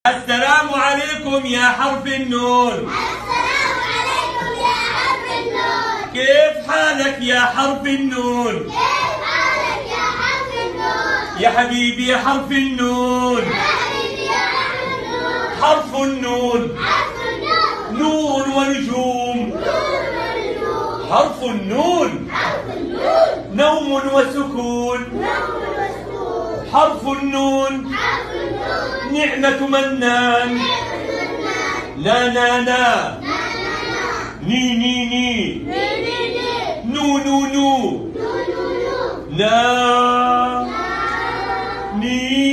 السلام عليكم يا حرف النون. السلام عليكم يا حرف النون. كيف حالك يا حرف النون؟ كيف حالك يا حرف النون؟ يا حبيبي يا حرف النون. يا حبيبي يا حرف النون. حرف النون حرف النون. نور ونجوم. نور ونجوم. حرف النون حرف النون. نوم وسكون. نوم وسكون. حرف النون حرف النون. نعمة منان. لا لا لا ني ني ني نو نو نو لا ني